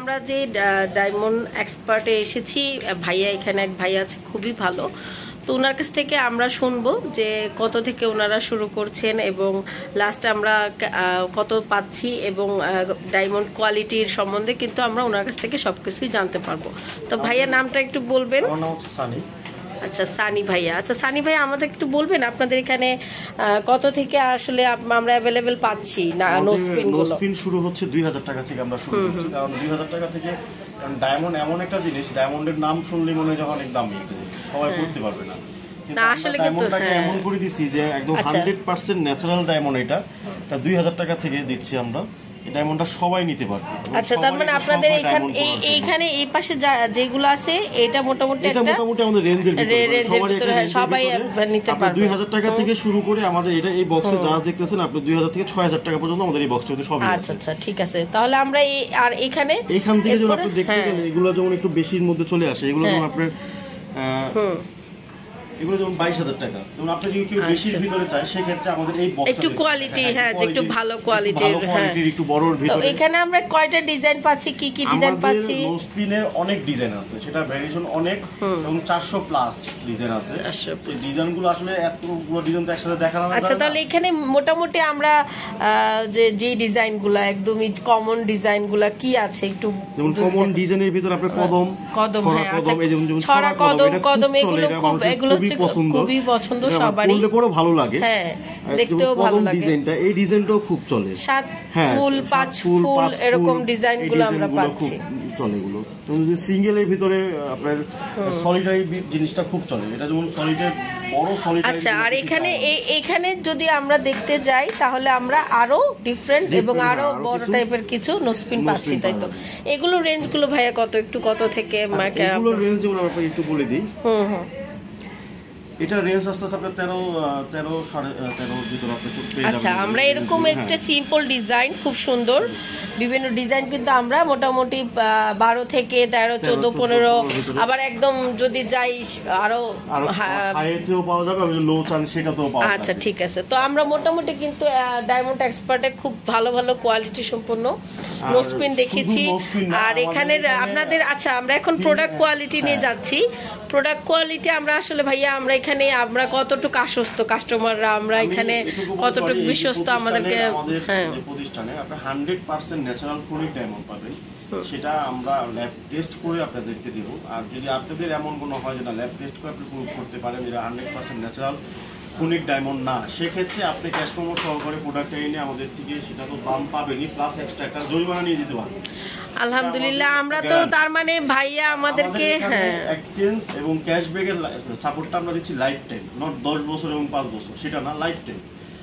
আমরা যে ডায়মন্ড এক্সপার্টে এসেছি, ভাইয়া এখানে এক ভাই আছে খুবই ভালো, তো ওনার কাছ থেকে আমরা শুনবো যে কত থেকে ওনারা শুরু করছেন এবং লাস্টে আমরা কত পাচ্ছি এবং ডায়মন্ড কোয়ালিটির সম্বন্ধে কিন্তু আমরা ওনার কাছ থেকে সব কিছুই জানতে পারবো। তো ভাইয়া নামটা একটু বলবেন। আমার নাম হচ্ছে সানি। আচ্ছা সানি ভাইয়া, আচ্ছা সানি ভাইয়া আমাদের একটু বলবেন আপনাদের এখানে কত থেকে আসলে আমরা অ্যাভেলেবেল পাচ্ছি না নোসপিন গুলো? নোসপিন শুরু হচ্ছে 2000 টাকা থেকে আমরা শুরু করছি, কারণ 2000 টাকা থেকে, কারণ ডায়মন্ড এমন একটা জিনিস, ডায়মন্ডের নাম শুনলে মনে হয় অনেক দামি, সবাই করতে পারবে না। না আসলে কিন্তু ডায়মন্ডটাকে এমন করে দিছি যে একদম 100% ন্যাচারাল ডায়মন্ড, এটা 2000 টাকা থেকে দিচ্ছি আমরা। এই ডায়মন্ডটা সবাই নিতে পারবে। আচ্ছা, তার মানে আপনাদের এইখানে এই পাশে যেগুলো আছে এটা মোটামুটি আমাদের রেঞ্জের ভিতরে সবাই নিতে পারবে। 2000 টাকা থেকে শুরু করে আমাদের এটা এই বক্সে যা দেখতেছেন আপনি 2000 থেকে 6000 টাকা পর্যন্ত আমাদের এই বক্সে সবই আছে। আচ্ছা আচ্ছা ঠিক আছে, তাহলে আমরা আর এখান থেকে যখন আপনি দেখতে গেলে এগুলো যেমন একটু বেশির মধ্যে চলে আসে, এগুলো যেমন আপনার এগুলো যেমন 22000 টাকা, যেমন আপনি যদি কেউ বেশির ভিতরে চায় সেক্ষেত্রে আমাদের এই বক্স একটু কোয়ালিটি, হ্যাঁ যে একটু ভালো কোয়ালিটির, একটু বড়র ভিতরে। তো এখানে আমরা কয়টা ডিজাইন পাচ্ছি, কি কি ডিজাইন পাচ্ছি? নোসপিনের অনেক ডিজাইন আছে, সেটা ভেরিয়েশন অনেক, এবং 400 প্লাস ডিজাইন আছে। এই ডিজাইনগুলো আসলে এতগুলো ডিজাইন তো একসাথে দেখানো যায় না। আচ্ছা, তাহলে এখানে মোটামুটি আমরা যে ডিজাইনগুলো একদমই কমন ডিজাইনগুলো কি আছে একটু? যেমন কমন ডিজাইনের ভিতর আপনি কদম, হ্যাঁ আচ্ছা, ছড়া কদম এগুলো খুবই পছন্দ সবারই, পরে ভালো লাগে, হ্যাঁ দেখতেও ভালো লাগে। ডিজাইনটা এই ডিজাইনটাও খুব চলে, 7 ফুল 5 ফুল এরকম ডিজাইনগুলো আমরা পাচ্ছি, চলে এগুলো। যদি সিঙ্গেলের ভিতরে আপনার সলিডারি জিনিসটা খুব চলে, এটা যেমন সলিডারি বড় সলিডারি। আচ্ছা, আর এখানে যদি আমরা দেখতে যাই তাহলে আমরা আরো ডিফারেন্ট এবং আরো বড় টাইপের কিছু নোসপিন পাচ্ছি, তাই তো? এগুলো রেঞ্জগুলো ভাইয়া কত থেকে? এগুলো রেঞ্জ যেমন আমরা একটু বলে দিই। এটা রেঞ্জ আসছে আপনার 13 13.5 ভিতর আপনি পেয়ে যাবেন। আচ্ছা, আমরা এরকম একটা সিম্পল ডিজাইন খুব সুন্দর, বিভিন্ন ডিজাইন কিন্তু আমরা মোটামুটি 12 থেকে 13 14 15, আবার একদম যদি যাই আরো হাইতেও পাওয়া যাবে, আর লো চান সেটাতেও পাওয়া যাবে। আচ্ছা ঠিক আছে, তো আমরা মোটামুটি কিন্তু ডায়মন্ড এক্সপার্টে খুব ভালো কোয়ালিটি সম্পন্ন নোসপিন দেখেছি। আর এখানে আপনাদের, আচ্ছা আমরা এখন প্রোডাক্ট কোয়ালিটি নিয়ে যাচ্ছি। প্রোডাক্ট কোয়ালিটি আমরা আসলে ভাইয়া আমরা কতটুকু আশ্বস্ত কাস্টমাররা, আমরা এখানে কতটুকু বিশ্বস্ত আমাদেরকে? হ্যাঁ, প্রতিষ্ঠানে আপনি 100% ন্যাচারাল ফোনিক ডায়মন্ড পাবেন, সেটা আমরা ল্যাব টেস্ট করে আপনাদেরকে দেব। আর যদি আপনাদের এমন কোনো হয় যে না ল্যাব টেস্ট করে আপনি প্রুভ করতে পারেন যে 100% ন্যাচারাল ফোনিক ডায়মন্ড না, সেক্ষেত্রে আপনি ক্যাশ মেমো সহকারে প্রোডাক্টটা এনে আমাদের থেকে সেটা তো দাম পাবেনই, প্লাস এক্সট্রা একটা জরিমানা নিয়ে দিতে পারবেন। আলহামদুলিল্লাহ, আমরা তো তার মানে ভাইয়া আমাদেরকে এক্সচেঞ্জ এবং ক্যাশব্যাকের সাপোর্টটা আমরা দিচ্ছি লাইফ টাইম, নট 10 বছর এবং 5 বছর, সেটা না, লাইফ টাইম।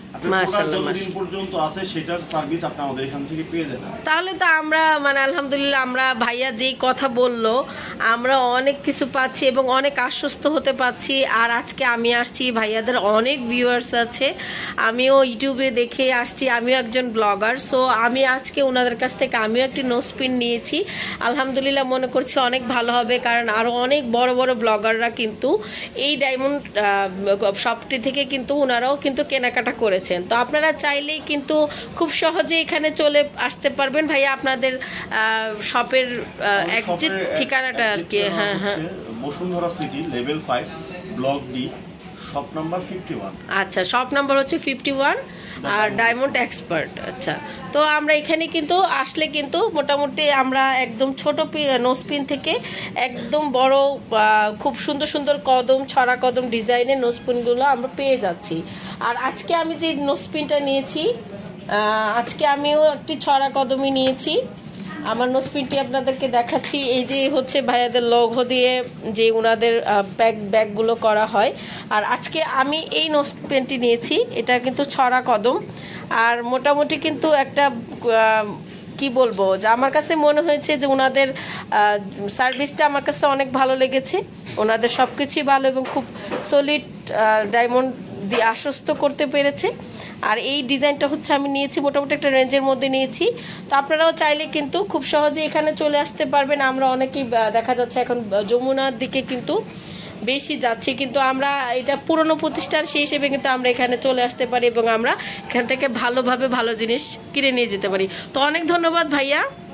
তাহলে তো আমরা আলহামদুলিল্লাহ, আমরা ভাইয়া যেই কথা বললো আমরা অনেক কিছু পাচ্ছি এবং অনেক আশ্বস্ত হতে পারছি। আর আজকে আমি আসছি, ভাইয়াদের অনেক ভিউয়ার্স আছে, আমিও ইউটিউবে দেখে আসছি, আমিও একজন ব্লগার, সো আমি আজকে ওনাদের কাছ থেকে আমিও একটি নোসপিন নিয়েছি। আলহামদুলিল্লাহ মনে করছি অনেক ভালো হবে, কারণ আরও অনেক বড় বড় ব্লগাররা কিন্তু এই ডায়মন্ড শপটি থেকে কিন্তু ওনারাও কিন্তু কেনাকাটা করে। তো আপনারা চাইলেই কিন্তু খুব সহজে এখানে চলে আসতে পারবেন। ভাইয়া আপনাদের শপের এক্সাক্ট ঠিকানাটা আর কি? হ্যাঁ হ্যাঁ, Bashundhara city level 5 block D, shop number 51। আচ্ছা, শপ নাম্বার হচ্ছে 51 আর ডায়মন্ড এক্সপার্ট। আচ্ছা, তো আমরা এখানে কিন্তু আসলে কিন্তু মোটামুটি আমরা একদম ছোট নোসপিন থেকে একদম বড় খুব সুন্দর সুন্দর কদম, ছড়া কদম ডিজাইনের নোসপিনগুলো আমরা পেয়ে যাচ্ছি। আর আজকে আমি যে নোসপিনটা নিয়েছি, আজকে আমিও একটি ছড়া কদমই নিয়েছি। আমার নোসপিনটি আপনাদেরকে দেখাচ্ছি, এই যে হচ্ছে ভাইয়াদের লোগো দিয়ে যে ওনাদের ব্যাগগুলো করা হয়। আর আজকে আমি এই নোসপিনটি নিয়েছি, এটা কিন্তু ছড়া কদম। আর মোটামুটি কিন্তু একটা কি বলবো, যে আমার কাছে মনে হয়েছে যে ওনাদের সার্ভিসটা আমার কাছে অনেক ভালো লেগেছে, ওনাদের সব কিছুই ভালো এবং খুব সলিড ডায়মন্ড দিয়ে আশ্বস্ত করতে পেরেছে। আর এই ডিজাইনটা হচ্ছে আমি নিয়েছি মোটামুটি একটা রেঞ্জের মধ্যে নিয়েছি। তো আপনারাও চাইলে কিন্তু খুব সহজে এখানে চলে আসতে পারবেন। আমরা অনেকেই দেখা যাচ্ছে এখন যমুনার দিকে কিন্তু বেশি যাচ্ছি, কিন্তু আমরা এটা পুরনো প্রতিষ্ঠান সেই হিসেবে কিন্তু আমরা এখানে চলে আসতে পারি এবং আমরা এখান থেকে ভালোভাবে ভালো জিনিস কিনে নিয়ে যেতে পারি। তো অনেক ধন্যবাদ ভাইয়া।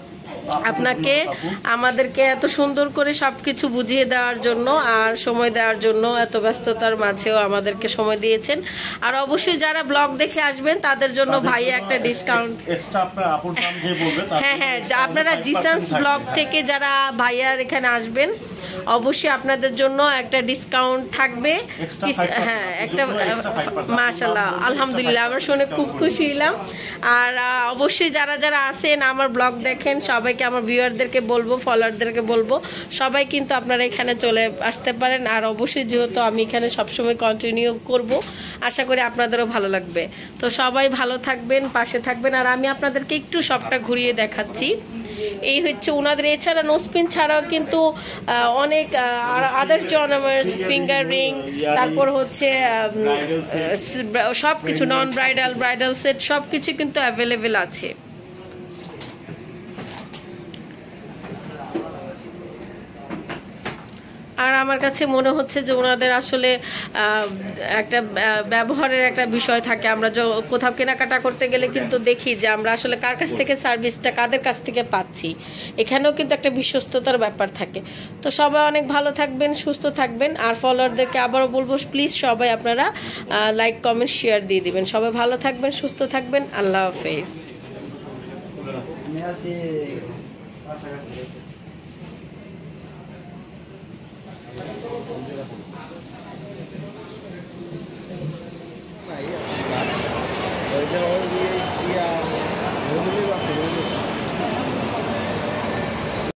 আপনাকে আমাদেরকে এত সুন্দর করে সবকিছু বুঝিয়ে দেওয়ার জন্য আর সময় দেওয়ার জন্য, এত ব্যস্ততার মাঝেও আমাদেরকে সময় দিয়েছেন। আর অবশ্যই যারা ব্লগ দেখে আসবেন তাদের জন্য ভাইয়া একটা ডিসকাউন্ট, এক্সট্রা আপনার আপুর দাম যে বলবে তার হ্যাঁ হ্যাঁ, আপনারা জিসান্স ব্লগ থেকে যারা ভাইয়ার এখানে আসবেন অবশ্যই আপনাদের জন্য একটা ডিসকাউন্ট থাকবে। হ্যাঁ, একটা মাশাআল্লাহ, আলহামদুলিল্লাহ, আমরা শুনে খুব খুশি হলাম। আর অবশ্যই যারা যারা আছেন আমার ব্লগ দেখেন সবাইকে, আমার ভিউয়ারদেরকে বলবো, ফলোয়ারদেরকে বলবো, সবাই কিন্তু আপনারা এখানে চলে আসতে পারেন। আর অবশ্যই যেহেতু আমি এখানে সবসময় কন্টিনিউ করব, আশা করি আপনাদেরও ভালো লাগবে। তো সবাই ভালো থাকবেন, পাশে থাকবেন। আর আমি আপনাদেরকে একটু সবটা ঘুরিয়ে দেখাচ্ছি। এই হচ্ছে ওনাদের, এছাড়া নোসপিন ছাড়াও কিন্তু অনেক আদার্স অর্নামেন্টস, ফিঙ্গার রিং, তারপর হচ্ছে সব কিছু নন ব্রাইডাল, ব্রাইডাল সেট সব কিছু কিন্তু অ্যাভেলেবেল আছে। আর আমার কাছে মনে হচ্ছে যে ওনাদের আসলে একটা ব্যবহারের একটা বিষয় থাকে। আমরা কোথাও কেনাকাটা করতে গেলে কিন্তু দেখি যে আমরা আসলে কার কাছ থেকে সার্ভিসটা, কাদের কাছ থেকে পাচ্ছি, এখানেও কিন্তু একটা বিশ্বস্ততার ব্যাপার থাকে। তো সবাই অনেক ভালো থাকবেন, সুস্থ থাকবেন। আর ফলোয়ারদেরকে আবারও বলবো, প্লিজ সবাই আপনারা লাইক, কমেন্ট, শেয়ার দিয়ে দিবেন। সবাই ভালো থাকবেন, সুস্থ থাকবেন। আল্লাহ হাফেজ।